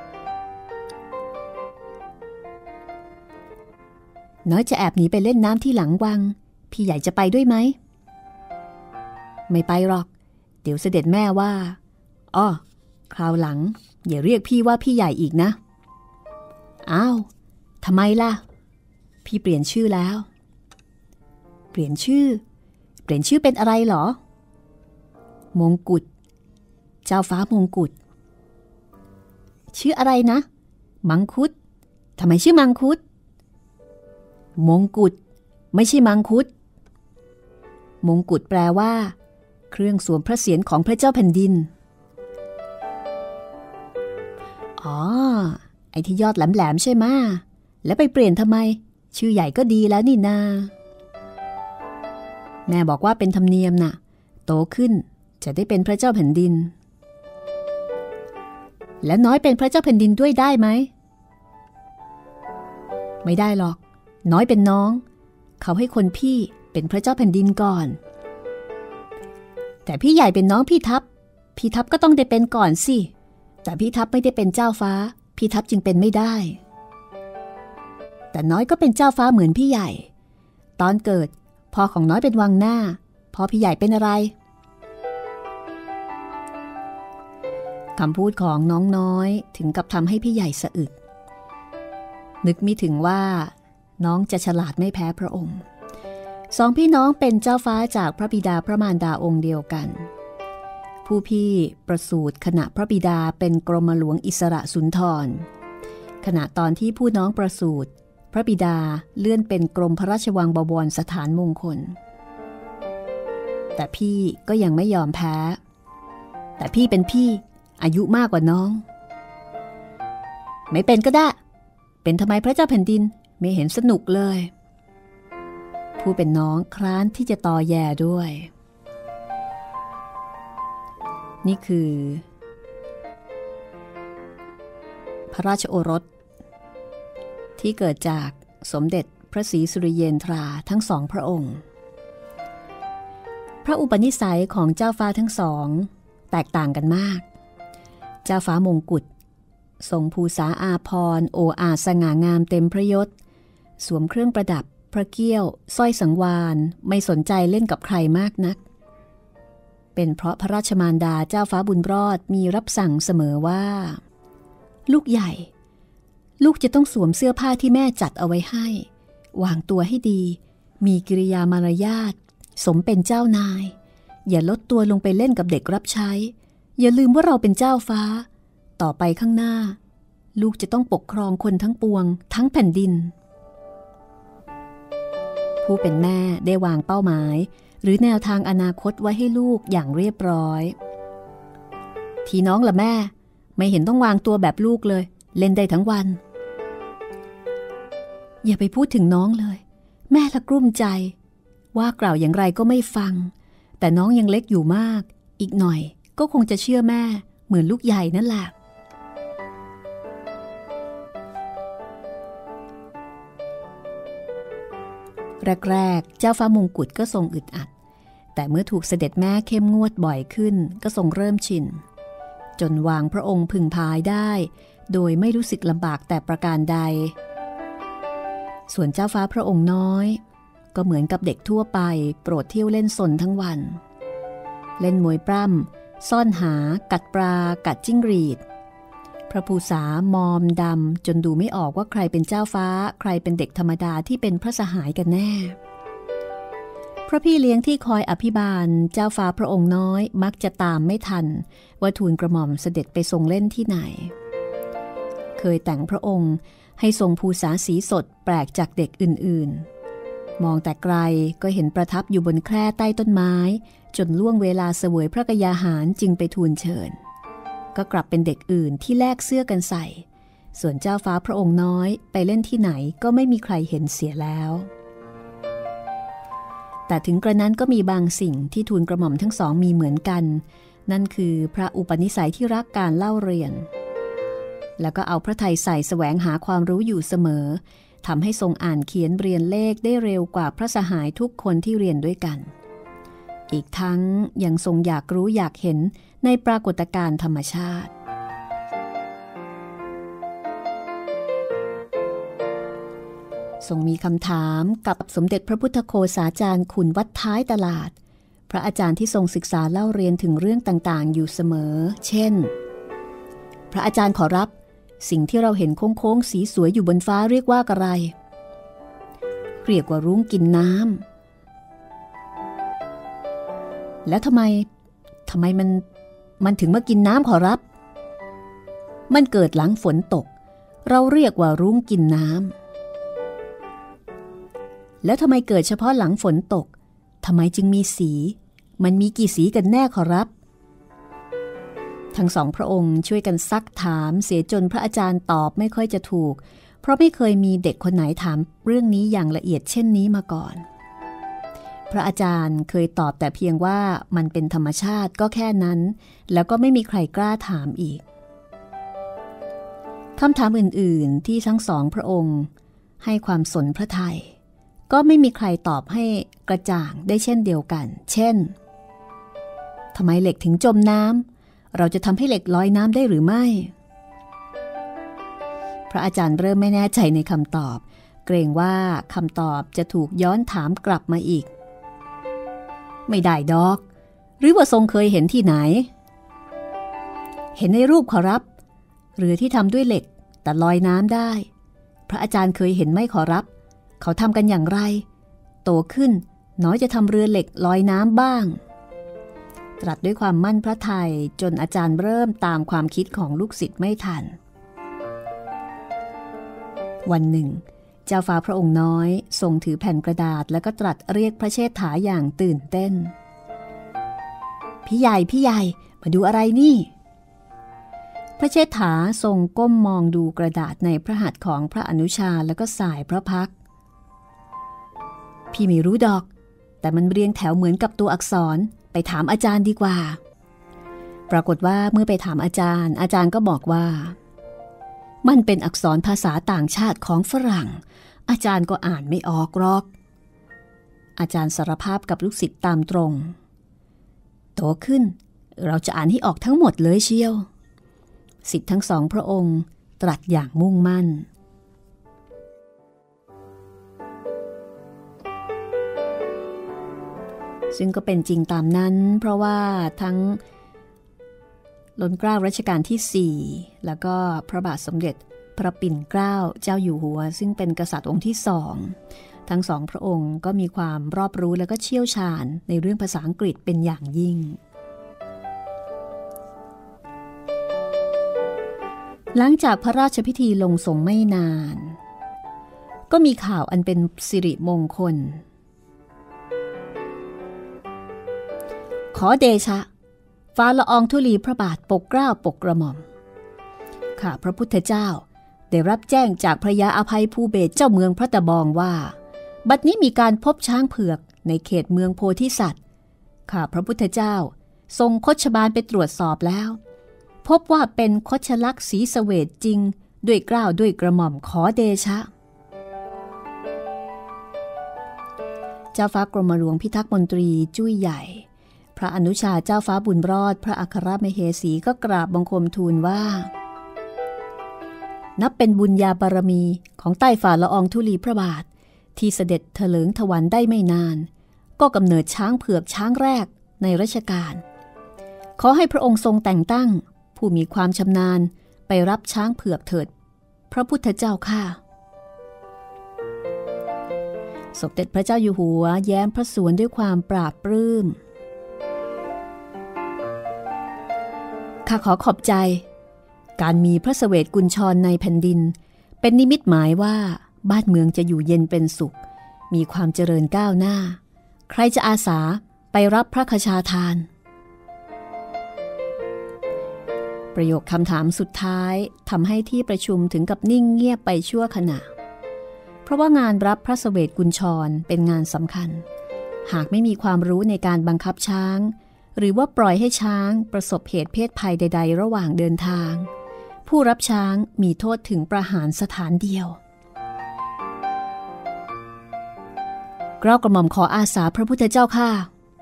น้อยจะแอบหนีไปเล่นน้ำที่หลังวังพี่ใหญ่จะไปด้วยไหมไม่ไปหรอกเดี๋ยวเสด็จแม่ว่าอ้อคราวหลังอย่าเรียกพี่ว่าพี่ใหญ่อีกนะอ้าวทำไมล่ะพี่เปลี่ยนชื่อแล้วเปลี่ยนชื่อเป็นอะไรหรอมงกุฎเจ้าฟ้ามงกุฎชื่ออะไรนะมังคุดทำไมชื่อมังคุดมงกุฎไม่ใช่มังคุดมงกุฎแปลว่าเครื่องสวมพระเศียรของพระเจ้าแผ่นดินอ๋อไอ้ที่ยอดแหลมๆใช่ไหมแล้วไปเปลี่ยนทำไมชื่อใหญ่ก็ดีแล้วนี่นาแม่บอกว่าเป็นธรรมเนียมน่ะโตขึ้นจะได้เป็นพระเจ้าแผ่นดินและน้อยเป็นพระเจ้าแผ่นดินด้วยได้ไหมไม่ได้หรอกน้อยเป็นน้องเขาให้คนพี่เป็นพระเจ้าแผ่นดินก่อนแต่พี่ใหญ่เป็นน้องพี่ทัพก็ต้องได้เป็นก่อนสิแต่พี่ทัพไม่ได้เป็นเจ้าฟ้าพี่ทัพจึงเป็นไม่ได้แต่น้อยก็เป็นเจ้าฟ้าเหมือนพี่ใหญ่ตอนเกิดพ่อของน้อยเป็นวังหน้าพ่อพี่ใหญ่เป็นอะไรคำพูดของน้องน้อยถึงกับทำให้พี่ใหญ่สะอึกนึกไม่ถึงว่าน้องจะฉลาดไม่แพ้พระองค์สองพี่น้องเป็นเจ้าฟ้าจากพระบิดาพระมารดาองค์เดียวกันผู้พี่ประสูติขณะพระบิดาเป็นกรมหลวงอิสระสุนทรขณะตอนที่ผู้น้องประสูติพระบิดาเลื่อนเป็นกรมพระราชวังบวรสถานมงคลแต่พี่ก็ยังไม่ยอมแพ้แต่พี่เป็นพี่อายุมากกว่าน้องไม่เป็นก็ได้เป็นทำไมพระเจ้าแผ่นดินไม่เห็นสนุกเลยผู้เป็นน้องคร้านที่จะตอแย่ด้วยนี่คือพระราชโอรสที่เกิดจากสมเด็จพระศรีสุริเยนทราทั้งสองพระองค์พระอุปนิสัยของเจ้าฟ้าทั้งสองแตกต่างกันมากเจ้าฟ้ามงกุฎทรงภูษาอาภรณ์โออาสง่างามเต็มพระยศสวมเครื่องประดับพระเกี้ยวสร้อยสังวาลไม่สนใจเล่นกับใครมากนักเป็นเพราะพระราชมารดาเจ้าฟ้าบุญรอดมีรับสั่งเสมอว่าลูกใหญ่ลูกจะต้องสวมเสื้อผ้าที่แม่จัดเอาไว้ให้วางตัวให้ดีมีกิริยามารยาทสมเป็นเจ้านายอย่าลดตัวลงไปเล่นกับเด็กรับใช้อย่าลืมว่าเราเป็นเจ้าฟ้าต่อไปข้างหน้าลูกจะต้องปกครองคนทั้งปวงทั้งแผ่นดินผู้เป็นแม่ได้วางเป้าหมายหรือแนวทางอนาคตไว้ให้ลูกอย่างเรียบร้อยทีน้องล่ะแม่ไม่เห็นต้องวางตัวแบบลูกเลยเล่นได้ทั้งวันอย่าไปพูดถึงน้องเลยแม่ละกลุ้มใจว่ากล่าวอย่างไรก็ไม่ฟังแต่น้องยังเล็กอยู่มากอีกหน่อยก็คงจะเชื่อแม่เหมือนลูกใหญ่นั่นแหละแรกๆเจ้าฟ้ามงกุฎก็ทรงอึดอัดแต่เมื่อถูกเสด็จแม่เข้มงวดบ่อยขึ้นก็ทรงเริ่มชินจนวางพระองค์พึงพายได้โดยไม่รู้สึกลำบากแต่ประการใดส่วนเจ้าฟ้าพระองค์น้อยก็เหมือนกับเด็กทั่วไปโปรดเที่ยวเล่นสนทั้งวันเล่นมวยปล้ำซ่อนหากัดปลากัดจิ้งหรีดพระภูษามอมดำจนดูไม่ออกว่าใครเป็นเจ้าฟ้าใครเป็นเด็กธรรมดาที่เป็นพระสหายกันแน่พระพี่เลี้ยงที่คอยอภิบาลเจ้าฟ้าพระองค์น้อยมักจะตามไม่ทันว่าทูลกระหม่อมเสด็จไปทรงเล่นที่ไหนเคยแต่งพระองค์ให้ทรงภูษาสีสดแปลกจากเด็กอื่นๆมองแต่ไกลก็เห็นประทับอยู่บนแคร่ใต้ต้นไม้จนล่วงเวลาเสวยพระกยาหารจึงไปทูลเชิญก็กลับเป็นเด็กอื่นที่แลกเสื้อกันใส่ส่วนเจ้าฟ้าพระองค์น้อยไปเล่นที่ไหนก็ไม่มีใครเห็นเสียแล้วแต่ถึงกระนั้นก็มีบางสิ่งที่ทูลกระหม่อมทั้งสองมีเหมือนกันนั่นคือพระอุปนิสัยที่รักการเล่าเรียนแล้วก็เอาพระทัยใส่แสวงหาความรู้อยู่เสมอทำให้ทรงอ่านเขียนเรียนเลขได้เร็วกว่าพระสหายทุกคนที่เรียนด้วยกันอีกทั้งยังทรงอยากรู้อยากเห็นในปรากฏการณ์ธรรมชาติทรงมีคำถามกับสมเด็จพระพุทธโฆษาจารย์ขุนวัดท้ายตลาดพระอาจารย์ที่ทรงศึกษาเล่าเรียนถึงเรื่องต่างๆอยู่เสมอเช่นพระอาจารย์ขอรับสิ่งที่เราเห็นโค้งๆสีสวยอยู่บนฟ้าเรียกว่าอะไรเรียกว่ารุ้งกินน้ำแล้วทำไมมันถึงมากินน้ำขอรับมันเกิดหลังฝนตกเราเรียกว่ารุ้งกินน้ำแล้วทำไมเกิดเฉพาะหลังฝนตกทำไมจึงมีสีมันมีกี่สีกันแน่ขอรับทั้งสองพระองค์ช่วยกันซักถามเสียจนพระอาจารย์ตอบไม่ค่อยจะถูกเพราะไม่เคยมีเด็กคนไหนถามเรื่องนี้อย่างละเอียดเช่นนี้มาก่อนพระอาจารย์เคยตอบแต่เพียงว่ามันเป็นธรรมชาติก็แค่นั้นแล้วก็ไม่มีใครกล้าถามอีกคำถามอื่นๆที่ทั้งสองพระองค์ให้ความสนพระทัยก็ไม่มีใครตอบให้กระจ่างได้เช่นเดียวกันเช่นทำไมเหล็กถึงจมน้ำเราจะทำให้เหล็กลอยน้ำได้หรือไม่พระอาจารย์เริ่มไม่แน่ใจในคำตอบเกรงว่าคำตอบจะถูกย้อนถามกลับมาอีกไม่ได้ดอกหรือว่าทรงเคยเห็นที่ไหนเห็นในรูปขอรับเรือที่ทำด้วยเหล็กแต่ลอยน้ำได้พระอาจารย์เคยเห็นไหมขอรับเขาทำกันอย่างไรโตขึ้นน้อยจะทำเรือเหล็กลอยน้ำบ้างตรัสด้วยความมั่นพระทัยจนอาจารย์เริ่มตามความคิดของลูกศิษย์ไม่ทันวันหนึ่งเจ้าฟ้าพระองค์น้อยทรงถือแผ่นกระดาษแล้วก็ตรัสเรียกพระเชษฐาอย่างตื่นเต้นพี่ใหญ่มาดูอะไรนี่พระเชษฐาทรงก้มมองดูกระดาษในพระหัตถ์ของพระอนุชาแล้วก็สายพระพักตร์พี่ไม่รู้ดอกแต่มันเรียงแถวเหมือนกับตัวอักษรไปถามอาจารย์ดีกว่าปรากฏว่าเมื่อไปถามอาจารย์ก็บอกว่ามันเป็นอักษรภาษาต่างชาติของฝรั่งอาจารย์ก็อ่านไม่ออกหรอกอาจารย์สารภาพกับลูกศิษย์ตามตรงโตขึ้นเราจะอ่านให้ออกทั้งหมดเลยเชียวศิษย์ทั้งสองพระองค์ตรัสอย่างมุ่งมั่นซึ่งก็เป็นจริงตามนั้นเพราะว่าทั้งล้นเกล้ารัชกาลที่4แล้วก็พระบาทสมเด็จพระปิ่นเกล้าเจ้าอยู่หัวซึ่งเป็นกษัตริย์องค์ที่สองทั้งสองพระองค์ก็มีความรอบรู้และก็เชี่ยวชาญในเรื่องภาษาอังกฤษเป็นอย่างยิ่งหลังจากพระราชพิธีลงสงไม่นานก็มีข่าวอันเป็นสิริมงคลขอเดชะฟ้าละอองธุลีพระบาทปกเกล้าปกกระหม่อมข้าพระพุทธเจ้าได้รับแจ้งจากพระยาอภัยภูเบศรเจ้าเมืองพระตะบองว่าบัดนี้มีการพบช้างเผือกในเขตเมืองโพธิสัตว์ข้าพระพุทธเจ้าทรงคชบาลไปตรวจสอบแล้วพบว่าเป็นคชลักษณ์ศรีเสวตจริงด้วยเกล้าด้วยกระหม่อมขอเดชะเจ้าฟ้ากรมหลวงพิทักษ์มนตรีจุ้ยใหญ่พระอนุชาเจ้าฟ้าบุญรอดพระอัครมเหสีก็กราบบังคมทูลว่านับเป็นบุญญาบารมีของใต้ฝ่าละอองธุลีพระบาทที่เสด็จเถลิงถวัลย์ได้ไม่นานก็กำเนิดช้างเผือกช้างแรกในรัชกาลขอให้พระองค์ทรงแต่งตั้งผู้มีความชำนาญไปรับช้างเผือกเถิดพระพุทธเจ้าข้าสมเด็จพระเจ้าอยู่หัวแย้มพระสวนด้วยความปราบปลื้มข้าขอขอบใจการมีพระเสวตกุญชรในแผ่นดินเป็นนิมิตหมายว่าบ้านเมืองจะอยู่เย็นเป็นสุขมีความเจริญก้าวหน้าใครจะอาสาไปรับพระคชาทานประโยคคำถามสุดท้ายทำให้ที่ประชุมถึงกับนิ่งเงียบไปชั่วขณะเพราะว่างานรับพระเสวตกุญชรเป็นงานสำคัญหากไม่มีความรู้ในการบังคับช้างหรือว่าปล่อยให้ช้างประสบเหตุเพศภัยใดๆระหว่างเดินทางผู้รับช้างมีโทษถึงประหารสถานเดียวเกล้ากระหม่อมขออาสาพระพุทธเจ้าข้า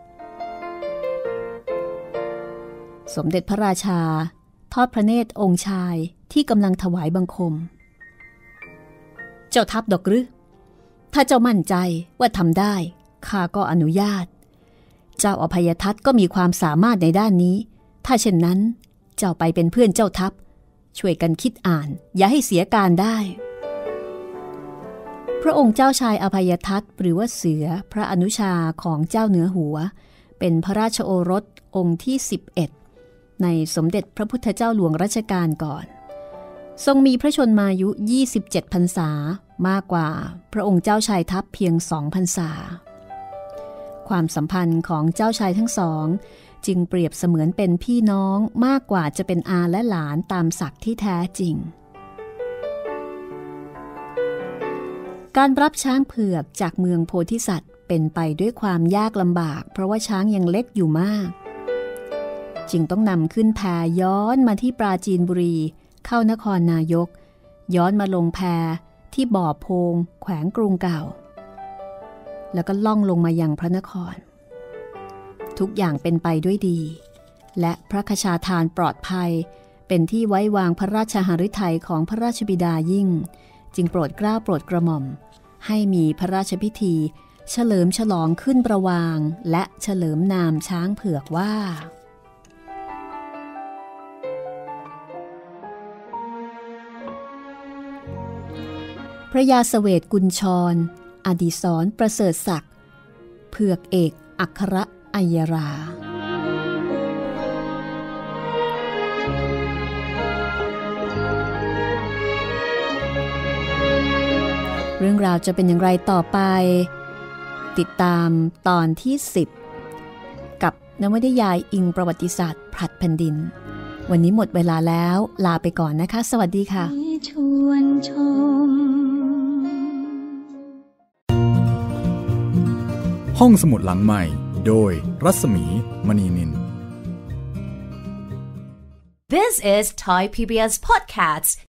สมเด็จพระราชาทอดพระเนตรองค์ชายที่กำลังถวายบังคมเจ้าทัพดอกหรือถ้าเจ้ามั่นใจว่าทำได้ข้าก็อนุญาตเจ้าอภัยทัตก็มีความสามารถในด้านนี้ถ้าเช่นนั้นเจ้าไปเป็นเพื่อนเจ้าทัพช่วยกันคิดอ่านอย่าให้เสียการได้พระองค์เจ้าชายอภัยทัตหรือว่าเสือพระอนุชาของเจ้าเหนือหัวเป็นพระราชโอรสองค์ที่11ในสมเด็จพระพุทธเจ้าหลวงรัชกาลก่อนทรงมีพระชนมายุ27พรรษามากกว่าพระองค์เจ้าชายทัพเพียง2พรรษาความสัมพันธ์ของเจ้าชายทั้งสองจึงเปรียบเสมือนเป็นพี่น้องมากกว่าจะเป็นอาและหลานตามศักดิ์ที่แท้จริงการรับช้างเผือกจากเมืองโพธิสัตว์เป็นไปด้วยความยากลำบากเพราะว่าช้างยังเล็กอยู่มากจึงต้องนำขึ้นแพย้อนมาที่ปราจีนบุรีเข้านครนายกย้อนมาลงแพที่บ่อโพงแขวงกรุงเก่าแล้วก็ล่องลงมายังพระนครทุกอย่างเป็นไปด้วยดีและพระคชาทานปลอดภัยเป็นที่ไว้วางพระราชหฤทัยของพระราชบิดายิ่งจึงโปรดเกล้าโปรดกระหม่อมให้มีพระราชพิธีเฉลิมฉลองขึ้นประวางและเฉลิมนามช้างเผือกว่าพระยาเสวตกุญชรอดิศรประเสริฐศักดิ์เผือกเอกอัครอัยรา เรื่องราวจะเป็นอย่างไรต่อไปติดตามตอนที่10กับนวนิยายอิงประวัติศาสตร์ผลัดแผ่นดินวันนี้หมดเวลาแล้วลาไปก่อนนะคะสวัสดีค่ะชวนชมห้องสมุดหลังใหม่โดยรัศมีมณีนิน This is Thai PBS Podcasts